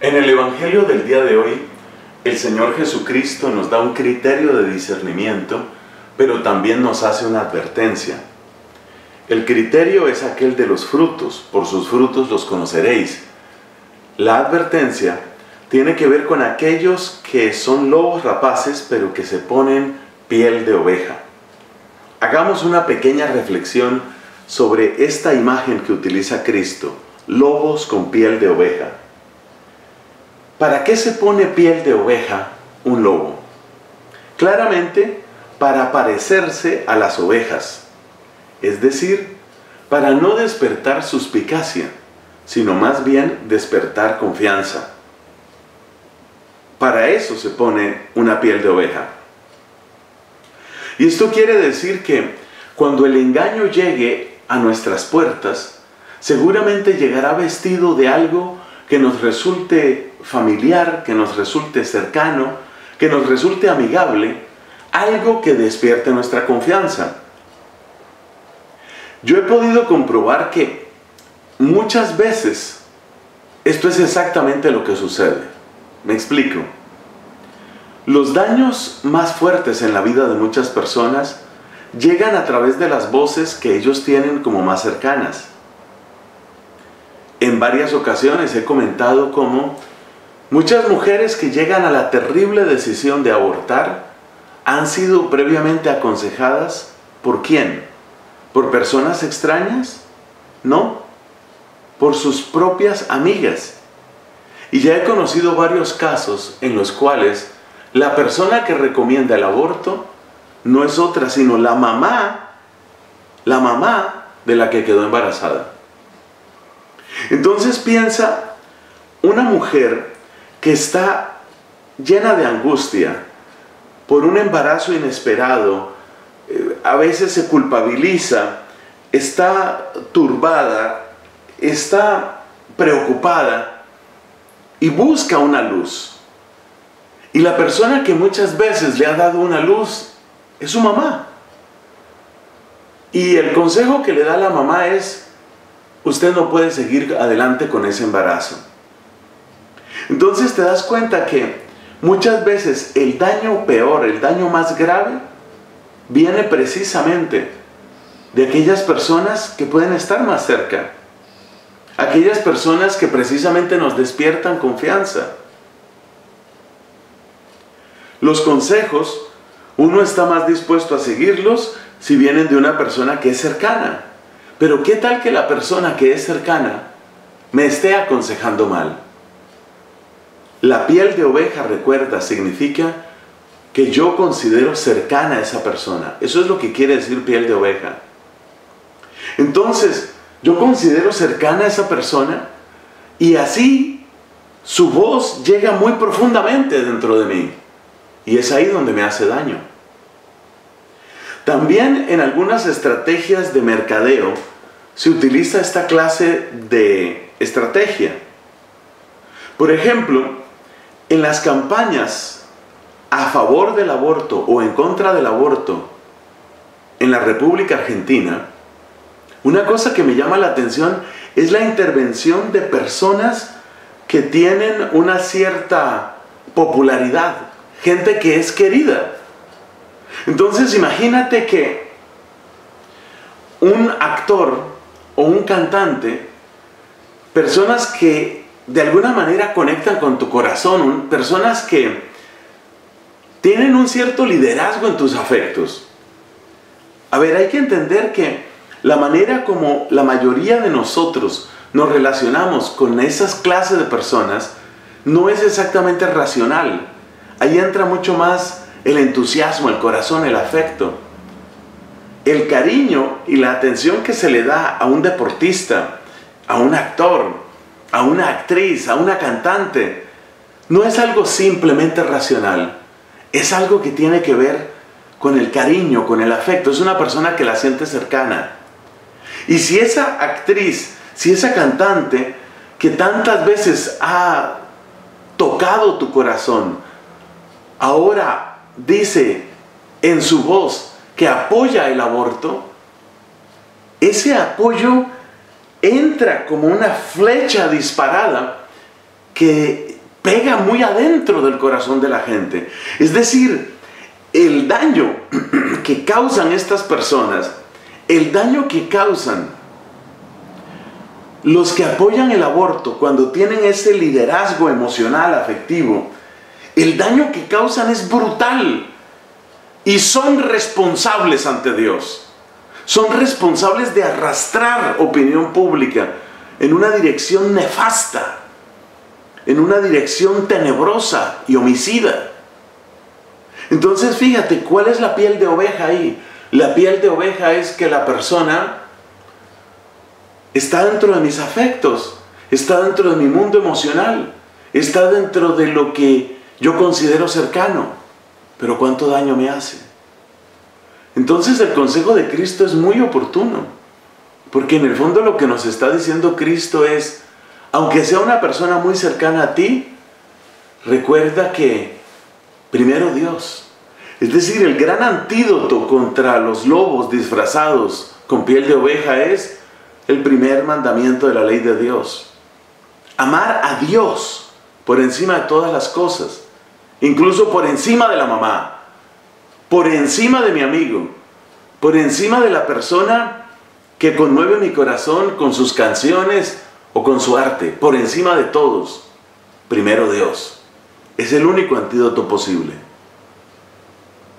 En el Evangelio del día de hoy, el Señor Jesucristo nos da un criterio de discernimiento, pero también nos hace una advertencia. El criterio es aquel de los frutos, por sus frutos los conoceréis. La advertencia tiene que ver con aquellos que son lobos rapaces, pero que se ponen piel de oveja. Hagamos una pequeña reflexión sobre esta imagen que utiliza Cristo, lobos con piel de oveja. ¿Para qué se pone piel de oveja un lobo? Claramente, para parecerse a las ovejas, es decir, para no despertar suspicacia, sino más bien despertar confianza. Para eso se pone una piel de oveja. Y esto quiere decir que cuando el engaño llegue a nuestras puertas, seguramente llegará vestido de algo que nos resulte familiar, que nos resulte cercano, que nos resulte amigable, algo que despierte nuestra confianza. Yo he podido comprobar que muchas veces esto es exactamente lo que sucede. Me explico. Los daños más fuertes en la vida de muchas personas llegan a través de las voces que ellos tienen como más cercanas. En varias ocasiones he comentado cómo muchas mujeres que llegan a la terrible decisión de abortar han sido previamente aconsejadas ¿por quién? ¿Por personas extrañas? No, por sus propias amigas. Y ya he conocido varios casos en los cuales la persona que recomienda el aborto no es otra sino la mamá de la que quedó embarazada. Entonces piensa, una mujer que está llena de angustia por un embarazo inesperado, a veces se culpabiliza, está turbada, está preocupada y busca una luz. Y la persona que muchas veces le ha dado una luz es su mamá. Y el consejo que le da la mamá es: usted no puede seguir adelante con ese embarazo. Entonces te das cuenta que muchas veces el daño peor, el daño más grave, viene precisamente de aquellas personas que pueden estar más cerca. Aquellas personas que precisamente nos despiertan confianza. Los consejos, uno está más dispuesto a seguirlos si vienen de una persona que es cercana. Pero ¿qué tal que la persona que es cercana me esté aconsejando mal? La piel de oveja, recuerda, significa que yo considero cercana a esa persona. Eso es lo que quiere decir piel de oveja. Entonces, yo considero cercana a esa persona y así su voz llega muy profundamente dentro de mí. Y es ahí donde me hace daño. También en algunas estrategias de mercadeo se utiliza esta clase de estrategia. Por ejemplo, en las campañas a favor del aborto o en contra del aborto en la República Argentina, una cosa que me llama la atención es la intervención de personas que tienen una cierta popularidad, gente que es querida. Entonces imagínate que un actor o un cantante, personas que de alguna manera conectan con tu corazón, personas que tienen un cierto liderazgo en tus afectos. A ver, hay que entender que la manera como la mayoría de nosotros nos relacionamos con esas clases de personas no es exactamente racional. Ahí entra mucho más el entusiasmo, el corazón, el afecto. El cariño y la atención que se le da a un deportista, a un actor, a una actriz, a una cantante, no es algo simplemente racional. Es algo que tiene que ver con el cariño, con el afecto. Es una persona que la siente cercana. Y si esa actriz, si esa cantante que tantas veces ha tocado tu corazón, ahora dice en su voz que apoya el aborto, ese apoyo entra como una flecha disparada que pega muy adentro del corazón de la gente. Es decir, el daño que causan estas personas, el daño que causan los que apoyan el aborto cuando tienen ese liderazgo emocional, afectivo, el daño que causan es brutal. Y son responsables ante Dios. Son responsables de arrastrar opinión pública en una dirección nefasta, en una dirección tenebrosa y homicida. Entonces fíjate, ¿cuál es la piel de oveja ahí? La piel de oveja es que la persona está dentro de mis afectos, está dentro de mi mundo emocional, está dentro de lo que yo considero cercano, pero ¿cuánto daño me hace? Entonces el consejo de Cristo es muy oportuno, porque en el fondo lo que nos está diciendo Cristo es, aunque sea una persona muy cercana a ti, recuerda que primero Dios. Es decir, el gran antídoto contra los lobos disfrazados con piel de oveja es el primer mandamiento de la ley de Dios. Amar a Dios por encima de todas las cosas, incluso por encima de la mamá, por encima de mi amigo, por encima de la persona que conmueve mi corazón con sus canciones o con su arte, por encima de todos, primero Dios. Es el único antídoto posible.